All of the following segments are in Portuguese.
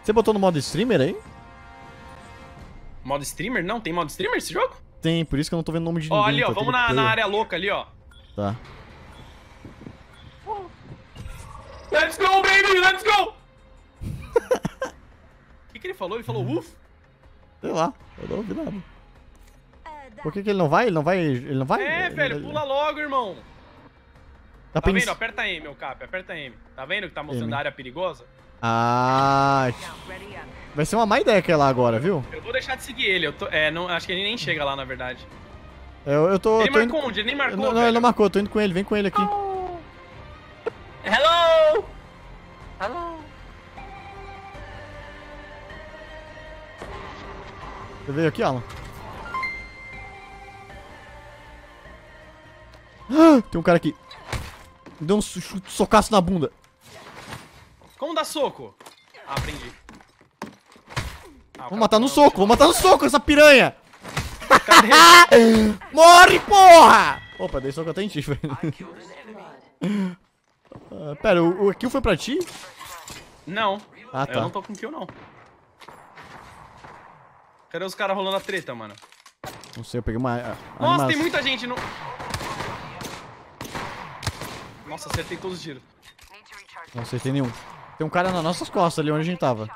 Você botou no modo streamer aí? Modo streamer? Não, tem modo streamer esse jogo? Tem, por isso que eu não tô vendo o nome de ninguém. Ó, ali, ó, vamos na área louca ali, ó. Tá. Let's go, baby, let's go! O que ele falou? Ele falou uff? Sei lá, eu não ouvi nada. Por que ele não vai? Ele não vai? Ele não vai? É, velho, pula logo, irmão. Tá pens... vendo? Aperta M, meu cap, aperta M. Tá vendo que tá mostrando M. a área perigosa? Ah, vai ser uma má ideia aquela agora, viu? Eu vou deixar de seguir ele, não, acho que ele nem chega lá, na verdade. Eu tô... Ele tô marcou indo... onde? Ele nem marcou, Não, velho. ele não marcou, eu tô indo com ele, vem com ele aqui. Hello! Hello! Você veio aqui, Alan? Ah, tem um cara aqui. Me deu um socaço na bunda. Como dá soco? Ah, aprendi. Vou matar no soco, vou matar no soco essa piranha! Cadê? Morre, porra! Opa, dei soco até em ti, velho. Pera, o kill foi pra ti? Não, Ah, tá. eu não tô com kill, não. Cadê os caras rolando a treta, mano? Não sei, eu peguei uma... Nossa, tem muita gente no... Nossa, acertei todos os tiros. Não acertei nenhum. Tem um cara nas nossas costas ali onde a gente tava.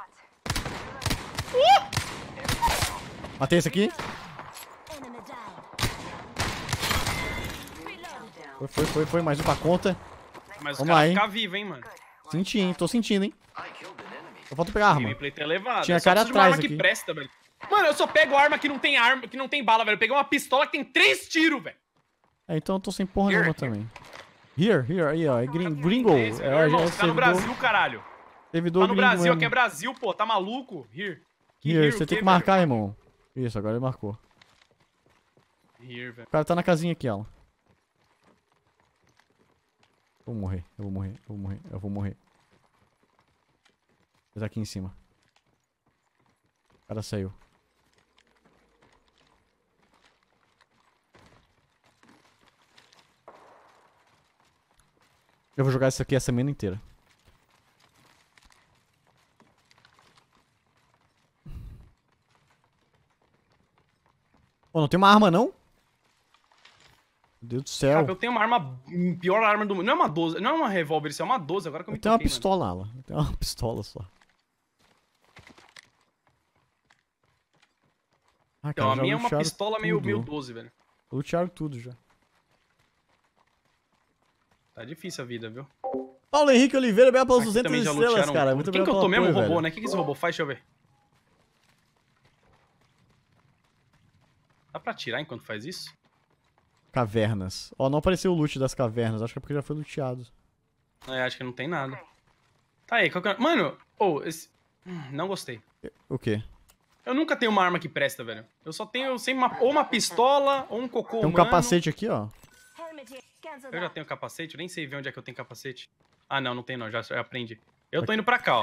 Matei esse aqui. Foi. Mais um pra conta. Mas os Vamos lá, caras hein. ficam vivos, hein, mano. Senti, hein. Tô sentindo, hein. Só falta pegar a O arma. gameplay tá elevado. Tinha Eu só cara preciso de uma atrás arma aqui. que presta, velho. Mano, eu só pego arma, que não tem bala, velho. Eu peguei uma pistola que tem 3 tiros, velho. É, então eu tô sem porra nenhuma também. Here, aí, ó. É gringo. Esse, meu irmão, você tá no Brasil, caralho. Servidor Tá no gringo Brasil, mesmo. aqui é Brasil, pô. Tá maluco? Here. Here, você tem que marcar, irmão. Isso, agora ele marcou. Here, velho. O cara tá na casinha aqui, ó. Eu vou morrer. Ele tá aqui em cima. O cara saiu. Eu vou jogar isso aqui a semana inteira. Pô, não tem uma arma, não? Meu Deus do céu. Cara, eu tenho uma arma, pior arma do mundo. Não é uma 12, não é uma revólver, isso é uma 12, agora que eu me Eu tenho uma toquei, pistola, Alan. Eu tenho uma pistola só. Ah, Então, a já minha é uma lutearam pistola meio tudo. 12, velho. Lutearam tudo já. Tá difícil a vida, viu? Paulo Henrique Oliveira, bem pelas Aqui 200 também já estrelas, lutearam cara. tudo. Muito Quem que eu obrigado tô pelo mesmo, apoio, robô, velho. né? O que esse robô faz? Deixa eu ver. Dá pra atirar enquanto faz isso? Cavernas. Ó, não apareceu o loot das cavernas. Acho que é porque já foi luteado. É, acho que não tem nada. Tá aí, qual que é... Mano, esse... não gostei. O quê? Eu nunca tenho uma arma que presta, velho. Eu só tenho sempre ou uma pistola ou um cocô Tem um humano. capacete aqui, ó. Eu já tenho capacete, eu nem sei ver onde é que eu tenho capacete. Ah, não, não tem não, já aprendi. Eu tô indo pra cá, ó.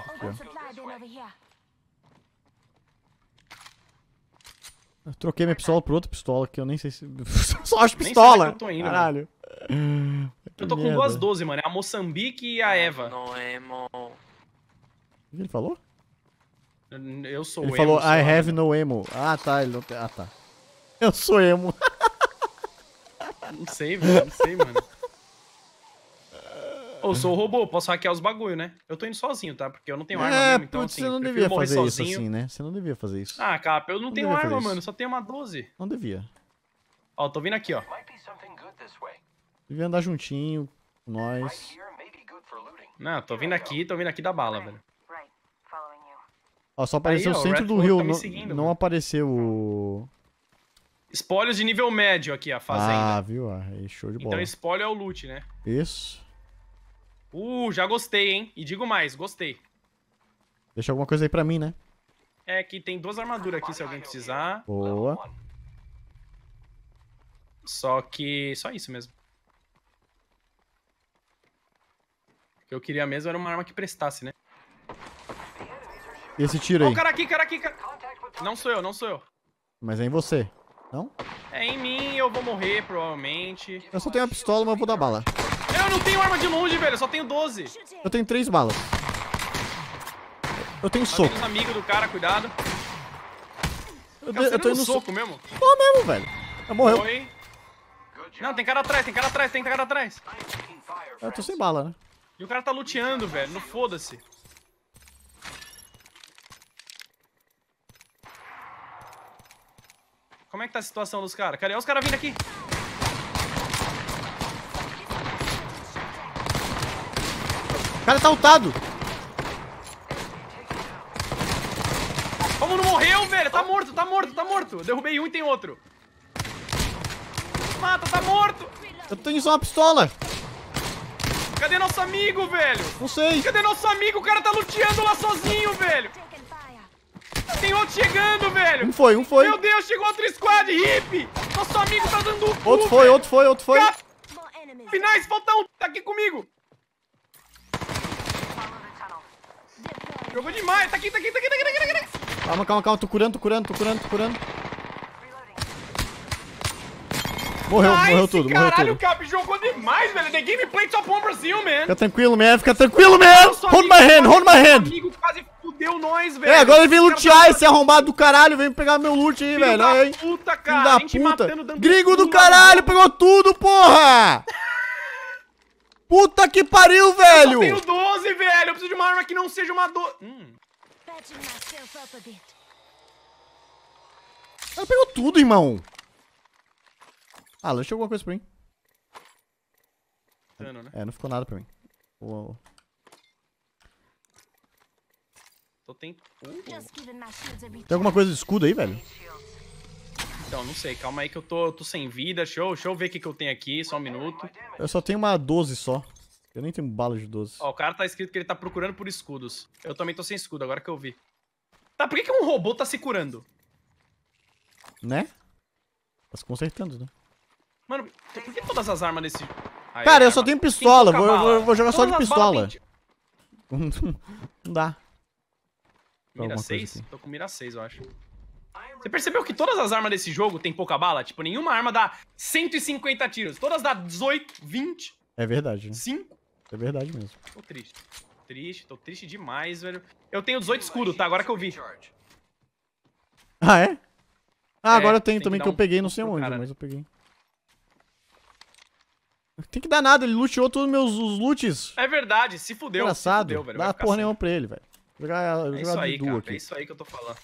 Eu troquei minha pistola por outra pistola, que eu nem sei se... Só acho Nem sei pistola! onde é que eu tô indo, Caralho. Eu tô com duas 12, mano. É a Moçambique e a Eva. O que ele falou? Eu sou Ele emo, falou, sou I emo. have no emo. Ah, tá, ele não tem... Ah, tá. Eu sou emo. Não sei, velho, não sei, mano. Ô, eu sou o robô, posso hackear os bagulho, né? Eu tô indo sozinho, tá? Porque eu não tenho arma mesmo, então putz, assim, você não prefiro devia morrer fazer sozinho. isso assim, né? Você não devia fazer isso. Ah, capa, eu não tenho devia arma, fazer isso. mano, só tenho uma 12. Não devia. Ó, tô vindo aqui, ó. Devia andar juntinho com nós. Não, tô vindo aqui da bala, velho. Ó, só apareceu Aí, ó, o o centro do Redford rio, tá me não, seguindo, não mano. apareceu o... Espólios de nível médio aqui, a Ah, fazenda. viu? Aí, show de bola. Então espólio é o loot, né? Isso. Já gostei, hein? E digo mais, gostei. Deixa alguma coisa aí pra mim, né? É que tem 2 armaduras aqui se alguém precisar. Boa. Só isso mesmo. O que eu queria mesmo era uma arma que prestasse, né? E esse tiro Ó, aí? cara aqui, cara aqui, cara. Não sou eu, não sou eu. Mas é em você, não? É em mim, eu vou morrer, provavelmente. Eu só tenho uma pistola, mas eu vou dar bala. Eu não tenho arma de longe, velho, eu só tenho 12. Eu tenho 3 balas. Eu tenho Tá soco. vendo os amigos do cara, cuidado. Eu tô indo no soco mesmo. Tô mesmo, velho. Morreu. Foi. Não, tem cara atrás, tem cara atrás, tem cara atrás. Eu tô sem bala, né? E o cara tá luteando, velho. Não foda-se. Como é que tá a situação dos caras? Cadê os caras vindo aqui? O cara tá ultado. Como não morreu, velho? Tá morto, tá morto, tá morto. Derrubei um e tem outro. Mata, tá morto. Eu tenho só uma pistola. Cadê nosso amigo, velho? Não sei. Cadê nosso amigo? O cara tá luteando lá sozinho, velho. Tem outro chegando, velho. Um foi. Meu Deus, chegou outro squad, hippie. Nosso amigo tá dando o cu, Outro foi. Finais, falta um. Tá aqui comigo. Jogou demais. Tá aqui. Calma. Tô curando. Morreu tudo. Caralho, Cap, jogou demais, velho. The gameplay top 1 Brasil, man. Fica tranquilo, man. Hold my hand. Nosso amigo quase fudeu nós, velho. Agora ele vem lutear esse arrombado do caralho. Vem pegar meu loot aí, velho. Olha aí. Puta, cara. Filho da gente puta. matando, dando Gringo do pulo, caralho, pegou tudo, porra! Puta que pariu, velho! Eu tenho 12, velho. Eu preciso de uma arma que não seja uma 12. Ela pegou tudo, irmão. Ah, deixa alguma coisa pra mim. Não ficou nada pra mim. Uou. Tem alguma coisa de escudo aí, velho? Então, não sei. Calma aí que eu tô sem vida. Deixa eu ver o que eu tenho aqui. Só um minuto. Eu só tenho uma 12 só. Eu nem tenho bala de 12. Ó, o cara tá escrito que ele tá procurando por escudos. Eu também tô sem escudo, agora que eu vi. Tá, por que um robô tá se curando? Né? Tá se consertando, né? Mano, por que todas as armas desse... Aí, cara, eu só tenho pistola. Vou jogar só de pistola. Tem... Não dá. Mira 6? Tô com mira 6, eu acho. Você percebeu que todas as armas desse jogo tem pouca bala? Tipo, nenhuma arma dá 150 tiros. Todas dá 18, 20. É verdade, né? 5. É verdade mesmo. Tô triste. Tô triste demais, velho. Eu tenho 18 escudos, tá? Agora que eu vi. Ah, é? Ah, agora eu tenho tem também que eu peguei, não sei onde, cara, mas eu peguei. Tem que dar nada, ele luteou todos os loots. É verdade, se fudeu. Engraçado. Se fudeu, velho. Dá porra nenhuma pra ele, velho. É isso aí, cara. É isso aí que eu tô falando.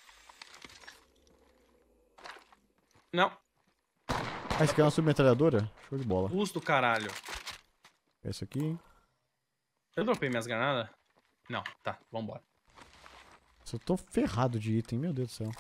Não. Ah, esse aqui é uma submetralhadora? Show de bola. Custo do caralho. Esse aqui. Eu dropei minhas granadas? Não, tá, vambora. Eu tô ferrado de item, meu Deus do céu.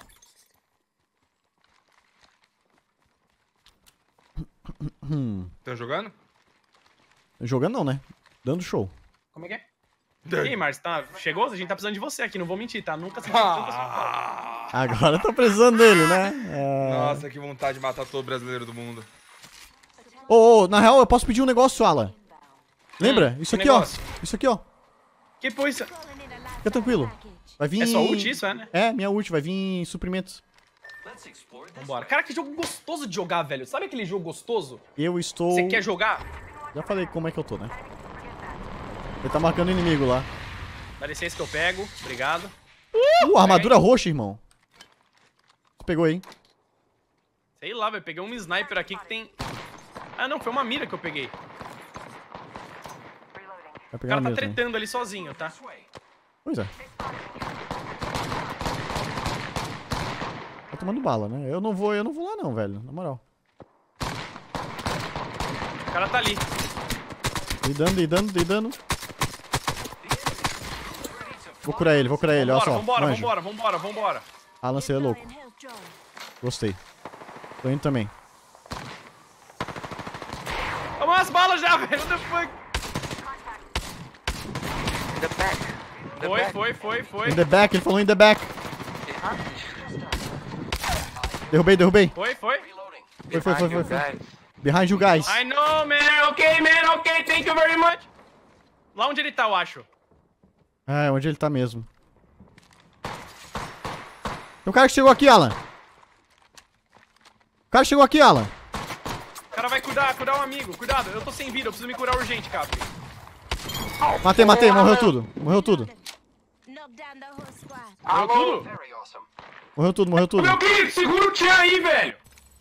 Tá jogando? Jogando não, né? Dando show. Como é que é? E aí, Márcio, tá... chegou? A gente tá precisando de você aqui, não vou mentir, tá? Nunca senti tanta sua falta. Agora tá precisando dele, né? Nossa, que vontade de matar todo brasileiro do mundo. Na real, eu posso pedir um negócio, Alan. Lembra? Isso aqui, negócio? ó. Isso aqui, ó. Que foi isso? Fica tranquilo. Vai vir... É só ult isso, né? É, minha ult. Vai vir suprimentos. Vambora. Cara, que jogo gostoso de jogar, velho. Sabe aquele jogo gostoso? Eu estou... Você quer jogar? Já falei como é que eu tô, né? Ele tá marcando inimigo lá. Dá licença que eu pego. Obrigado. Armadura roxa, irmão. Você pegou aí. Sei lá, velho. Peguei um sniper aqui que tem... Ah, não. Foi uma mira que eu peguei. Vai O pegar cara tá mesmo. tretando ali sozinho, tá? Pois é. Tá tomando bala, né? Eu não vou lá não, velho. Na moral. O cara tá ali. Dei dano. Vou curar ele, olha só. Vambora. Alan, você é louco. Gostei. Tô indo também. Toma umas balas já, velho. What the fuck? Foi. In the back, ele falou in the back. Derrubei. Foi. Behind you guys. I know, man. Ok. Thank you very much. Lá onde ele tá, eu acho. É, onde ele tá mesmo. Tem um cara que chegou aqui, Alan. O cara vai cuidar um amigo. Cuidado, eu tô sem vida. Eu preciso me curar urgente, Cap. Matei. Morreu tudo. Morreu tudo? Morreu tudo, morreu tudo. Meu querido, segura o tchan aí, velho.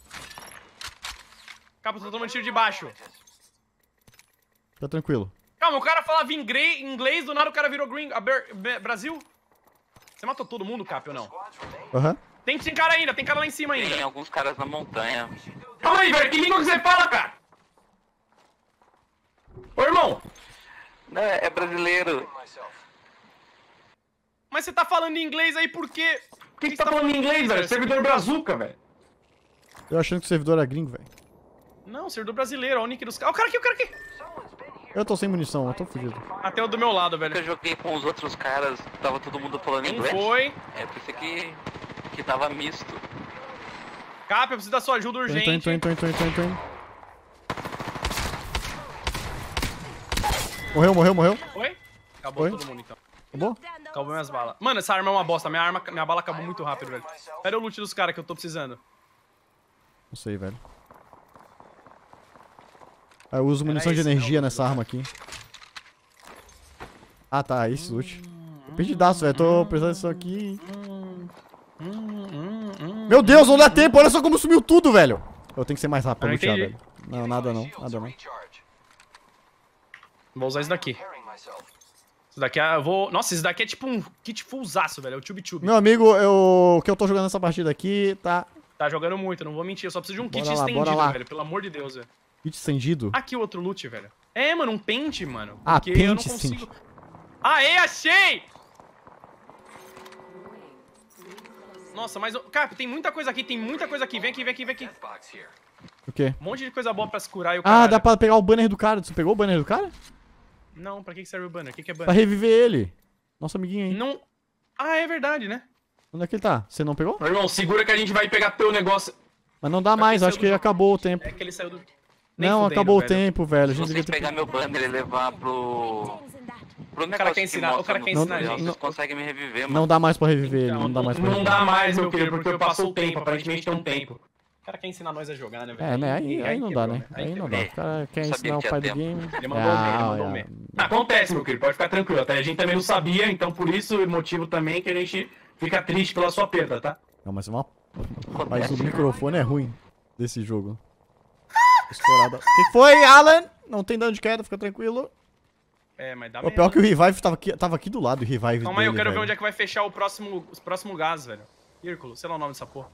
Capa, tô tomando tiro de baixo. Fica tranquilo. Calma, o cara falava inglês, do nada o cara virou Brasil. Você matou todo mundo, Cap, ou não? Aham. Tem cara ainda, tem cara lá em cima ainda. Tem alguns caras na montanha. Calma aí, velho, que língua que você fala, cara? Ô, irmão. Não, é brasileiro. Mas você tá falando em inglês aí por quê? Por que você tá falando em inglês, velho? Servidor brazuca, velho. Eu achando que o servidor era gringo, velho. Não, servidor brasileiro, ó, o nick dos caras. Ó, o cara aqui. Eu tô sem munição, eu tô fugido. Até o do meu lado, velho. Eu joguei com os outros caras, tava todo mundo falando inglês. Foi. É, por isso que tava misto. Cap, eu preciso da sua ajuda urgente. Tô indo. Morreu. Foi? Acabou Foi? todo mundo, então. Acabou? Acabou minhas balas. Mano, essa arma é uma bosta. Minha bala acabou muito rápido, velho. Pera o loot dos caras que eu tô precisando. Não sei, velho. Eu uso munição de energia nessa arma aqui. Ah, tá. Esse loot. Perdidaço, velho. Tô precisando disso aqui. Meu Deus, não dá tempo. Olha só como sumiu tudo, velho. Eu tenho que ser mais rápido pra lutear, velho. Não, nada não. Vou usar isso daqui. Isso daqui eu vou... Nossa, isso daqui é tipo um kit fullzaço, velho. É o tube-tube. Meu amigo, o que eu tô jogando nessa partida aqui tá... Tá jogando muito, não vou mentir. Eu só preciso de um kit Bora lá, estendido, bora lá. velho. Pelo amor de Deus, velho. Kit estendido? Aqui o outro loot, velho. É, mano, um pente, mano. Ah, Porque eu não pente, consigo... sim. Aê, achei! Nossa, mas... Cap, tem muita coisa aqui, Vem aqui. O quê? Um monte de coisa boa pra se curar e o Ah, caralho. dá pra pegar o banner do cara. Você pegou o banner do cara? Não, pra que serve o banner? O que é Pra banner? reviver ele. Nosso amiguinho aí. Não... Ah, é verdade, né? Onde é que ele tá? Você não pegou? Meu irmão, segura que a gente vai pegar teu negócio. Mas não dá mais, acho que acabou o tempo. É que ele saiu do... Nem Não, fudendo, acabou o velho. tempo, velho. A Se gente vocês devia ter... pegar meu banner e levar pro negócio cara quer que ensinar- o mostra cara quer no ensinar a tutorial, gente. vocês conseguem me reviver, mano. Não dá mais pra reviver ele, Então, não dá mais pra Não reviver. dá mais, meu querido, porque passou o tempo. Aparentemente tem um tempo. O cara quer ensinar nós a jogar, né, velho? É, né? Aí não dá, né? Aí Aí não quebrou. dá. O cara quer Sabia ensinar o que pai tinha do game. Ele mandou um ele mandou um é. Acontece, meu querido, pode ficar tranquilo. Até a gente também não sabia, então por isso o motivo também que a gente fica triste pela sua perda, tá? Não, mas mas o microfone é ruim desse jogo. Estourada. O que foi, Alan? Não tem dano de queda, fica tranquilo. É, mas dá O mesmo. pior é que o Revive tava aqui do lado, o Revive Calma aí, eu dele, quero ver velho. onde é que vai fechar o próximo gás, velho. Círculo, sei lá o nome dessa porra.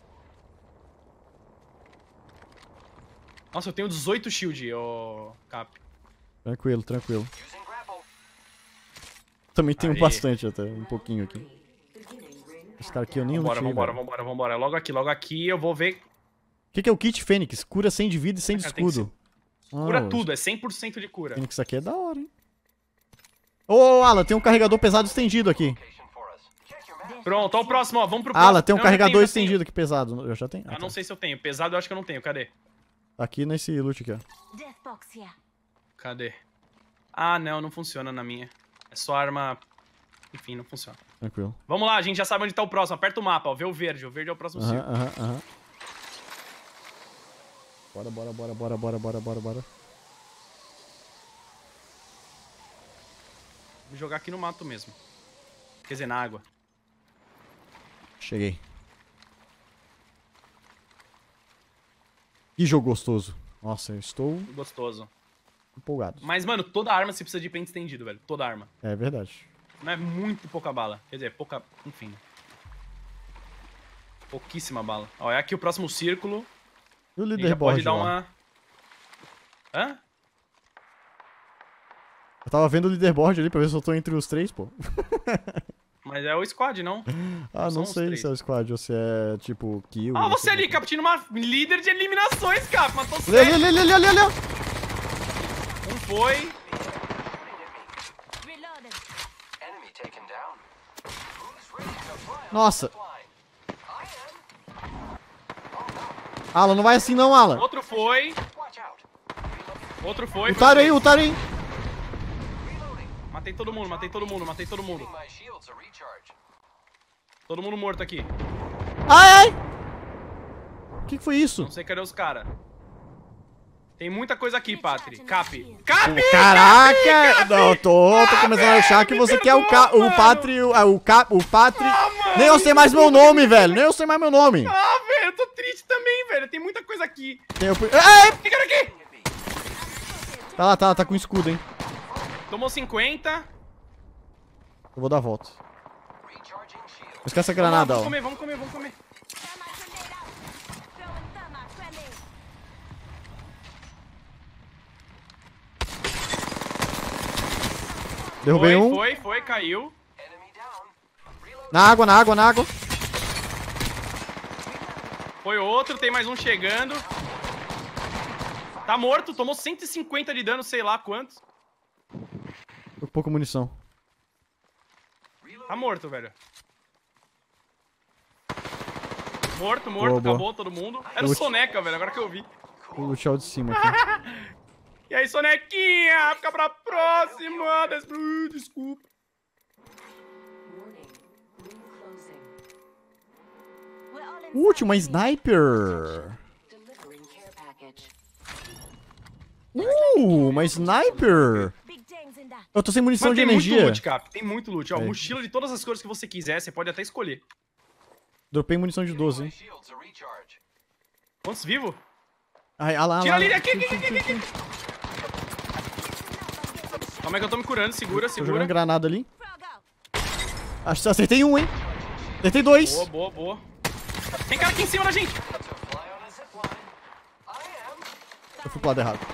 Nossa, eu tenho 18 shield, ô Cap. Tranquilo. Também tenho Aí. bastante até, um pouquinho aqui. Esse cara aqui eu nem lutei, velho. Vambora. Logo aqui eu vou ver. O que é o kit Fênix? Cura 100 de vida e 100 de Cara, tem que escudo. Cura Ah, tudo, é 100% de cura. Fênix aqui é da hora, hein? Ô, Alan, tem um carregador pesado estendido aqui. Pronto, ó o próximo, ó. Vamos pro próximo. Alan, tem um Não, carregador já tenho. estendido aqui pesado. Eu já tenho? Ah, não sei se eu tenho. Pesado eu acho que eu não tenho. Cadê? Aqui nesse loot aqui, ó. Cadê? Ah, não funciona na minha. É só arma... Enfim, não funciona. Tranquilo. Vamos lá, a gente já sabe onde tá o próximo. Aperta o mapa, ó. Vê o verde. O verde é o próximo círculo. Aham. Bora. Vou jogar aqui no mato mesmo. Quer dizer, na água. Cheguei. Que jogo gostoso. Nossa, eu estou Gostoso. empolgado. Mas, mano, toda arma você precisa de pente estendido, velho. Toda arma. É verdade. Não é muito pouca bala. Quer dizer, pouca... Enfim. Pouquíssima bala. Ó, é aqui o próximo círculo. E o E já leaderboard pode dar lá? uma... Hã? Eu tava vendo o leaderboard ali pra ver se eu tô entre os 3, pô. Mas é o squad, não? Ah, São não os sei 3. se é o squad ou se é, tipo, kill. Ah, não você sei ali, como é. captando uma líder de eliminações, Cap. Matou Ali. 7. Um foi. Nossa. Alan, não vai assim não, Alan. Outro foi. Outro foi. Lutaram aí. Matei todo mundo. Todo mundo morto aqui. Ai. O que foi isso? Não sei cadê os caras. Tem muita coisa aqui, Patri. Cap! Caraca! Não, eu tô começando a achar que você quer o Patri. O Patri. Ah, Nem eu sei mais meu nome, velho. Nem eu sei mais meu nome. Ah, velho, eu tô triste também, velho. Tem muita coisa aqui. Tem o... Ai! Tem cara aqui. Tá lá, tá com escudo, hein. Tomou 50. Eu vou dar a volta. Não esquece a granada, ó. Vamos comer. Derrubei um. Foi, caiu. Na água. Foi outro, tem mais um chegando. Tá morto, tomou 150 de dano, sei lá quantos. Tô com pouca munição. Tá morto, velho. Morto, Boa. acabou todo mundo. Era o Soneca, velho, agora que eu vi. Vou lutear o de cima aqui. E aí, Sonequinha, fica pra próxima. Desculpa. Uma sniper. Uma sniper. Eu tô sem munição de energia. Tem muito loot, Cap. Tem muito loot. Ó, É. mochila de todas as cores que você quiser, você pode até escolher. Dropei munição de 12, hein. Quantos vivos? Ai, lá. Tira ali, aqui. Calma aí que eu tô me curando, segura. Tô jogando granada ali. Acho que acertei um, hein. Acertei dois. Boa. Tem cara aqui em cima da gente. Eu fui pro lado errado.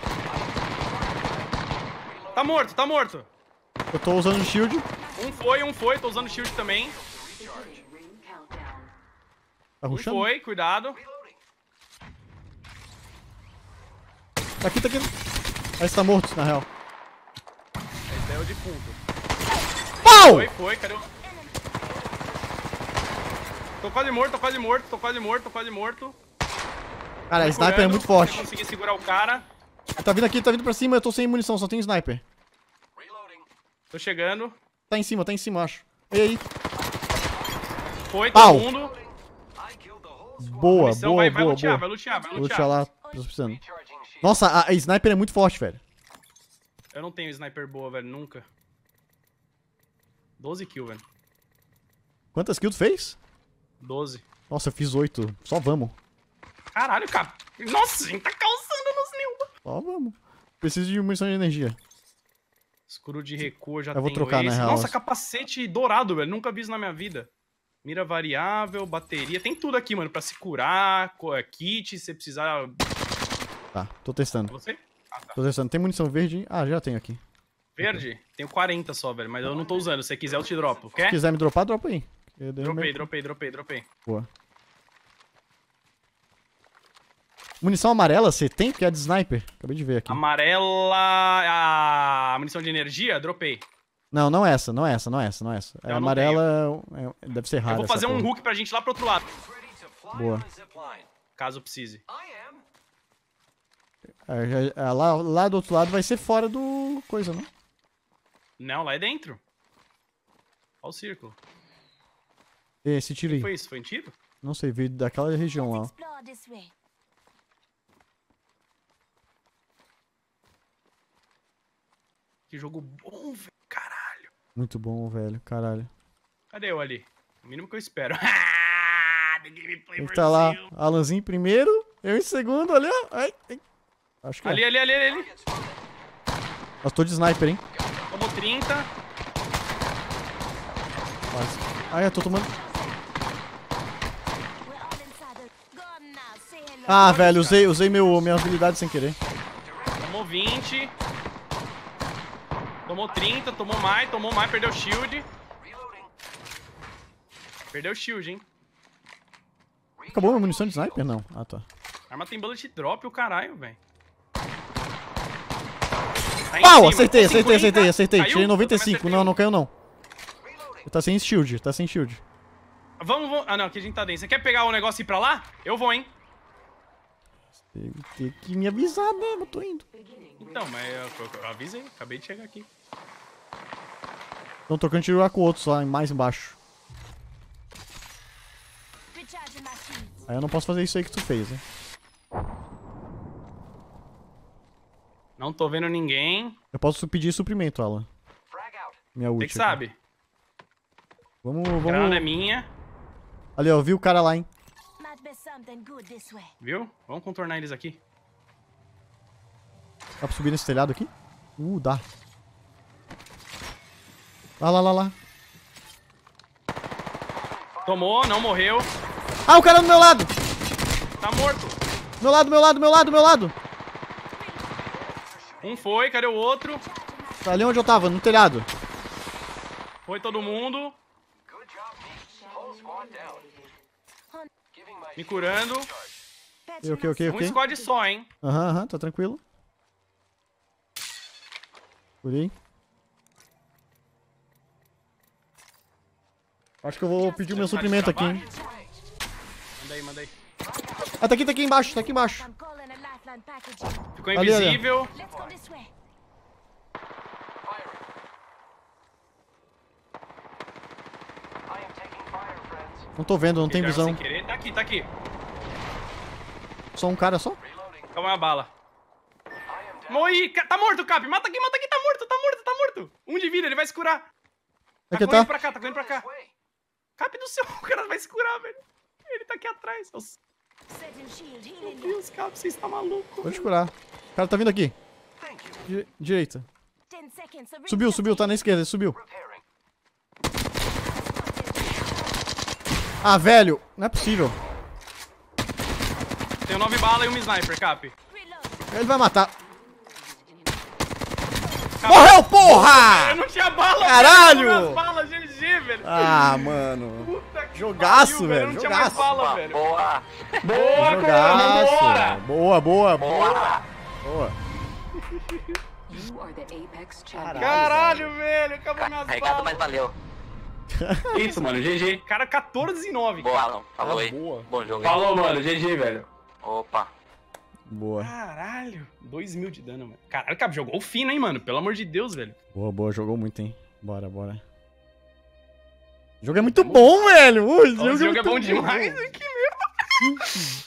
Tá morto. Eu tô usando shield. Um foi. Tô usando shield também. Tá rushando? Foi, cuidado. Tá aqui. Esse tá morto, na real. Esse é o defunto. Pau! Foi, cadê o... Tô quase morto. Cara, a sniper é muito forte. Eu consegui segurar o cara. Tá vindo pra cima, eu tô sem munição, só tem sniper. Tô chegando. Tá em cima, acho. E aí? Foi, Pau. todo mundo. Boa. Vai lutear. Vou lutear lá, tô precisando. Nossa, a sniper é muito forte, velho. Eu não tenho sniper boa, velho, nunca. 12 kills, velho. Quantas kills tu fez? 12. Nossa, eu fiz 8. Só vamos. Caralho, cara. Nossa, a gente tá causando nos Nilda. Só vamos. Preciso de munição de energia. Escuro de recuo, já Eu vou tenho trocar, na esse. real. Nossa, capacete dourado, velho. Nunca vi isso na minha vida. Mira variável, bateria. Tem tudo aqui, mano, pra se curar. Kit, se você precisar... Tá, tô testando. Você? Ah, tá. Tô testando. Tem munição verde? Ah, já tenho aqui. Verde? Tenho 40 só, velho. Mas eu não tô usando. Se você quiser, eu te dropo. Quer? Se quiser me dropar, dropa aí. Dropei. Boa. Munição amarela você tem? Porque é de sniper. Acabei de ver aqui. Amarela... A munição de energia? Dropei. Não essa. É Eu não amarela deve ser rara. Eu vou fazer essa um porra. hook pra gente lá pro outro lado. Boa. Caso precise. Lá do outro lado vai ser fora do coisa, não? Não, lá é dentro. Olha o círculo. Esse tiro O que aí. foi isso? Foi em tiro? Não sei, veio daquela região lá. Que jogo bom, velho. Caralho. Muito bom, velho. Caralho. Cadê eu ali? O mínimo que eu espero. The gameplay Tem que tá lá. Alanzinho em primeiro. Eu em segundo, ali, ó. Ai. Acho que Ali. Nossa, tô de sniper, hein. Tomou 30. Quase. Ai, eu tô tomando... Ah, velho, usei minha habilidade sem querer. Tomou 20. Tomou 30, tomou mais, perdeu o shield. Perdeu o shield, hein. Acabou minha munição de sniper? Não. Ah, tá. A arma tem bullet drop, o caralho, velho. Pau! Acertei. Caiu? Tirei 95. Eu Não caiu, não. Tá sem shield. Vamos. Ah, não, aqui a gente tá dentro. Você quer pegar o negócio e ir pra lá? Eu vou, hein. Tem que me avisar mesmo, eu tô indo. Então, mas eu avisei. Acabei de chegar aqui. Estão trocando tiro lá com outros lá, mais embaixo. Aí eu não posso fazer isso aí que tu fez, né? Não tô vendo ninguém. Eu posso pedir suprimento, Alan. Minha ult. Você que sabe. Vamos. A granada é minha. Ali, ó, eu vi o cara lá, hein. Viu? Vamos contornar eles aqui. Dá pra subir nesse telhado aqui? Dá. Lá. Tomou, não morreu. Ah, o cara do meu lado! Tá morto. Meu lado. Um foi, cadê o outro? Tá ali onde eu tava, no telhado. Foi todo mundo. Me curando. Ok. Um squad só, hein? Aham, tá tranquilo. Curei. Acho que eu vou pedir o meu suprimento aqui, hein. Manda aí. Ah, tá aqui embaixo, Ficou invisível. Não tô vendo, não tem visão. Tá aqui. Só um cara só? Calma a bala. Morri! Tá morto, Cap! Mata aqui, tá morto! Um de vida, ele vai se curar. Tá Aqui correndo tá. tá correndo pra cá. Cap do céu, o cara vai se curar, velho. Ele tá aqui atrás. Meu Deus, Cap, você está maluco. Vou te curar. O cara tá vindo aqui. Direita. Subiu, tá na esquerda, ele subiu. Ah, velho, não é possível. Tenho 9 balas e um sniper, Cap. Ele vai matar. Morreu, porra! Eu não tinha bala, Caralho! velho. Minhas balas, GG, velho. Ah, mano. Puta que Jogaço, pariu, velho, Eu não tinha mais jogaço. bala, velho. Boa. Boa, Jogaço. bora. Boa. Caralho, velho. Acabou minhas Carregado, balas. mas valeu. Isso, mano, GG. Cara, 14-9. Boa, Alan. Falou aí. boa. Bom jogo aí. Falou, mano. GG, velho. Opa. Boa. Caralho. 2.000 de dano, mano. Caralho, Cap, jogou fino, hein, mano. Pelo amor de Deus, velho. Boa, jogou muito, hein. Bora. O jogo é muito bom, velho. O O jogo é bom demais. Que merda.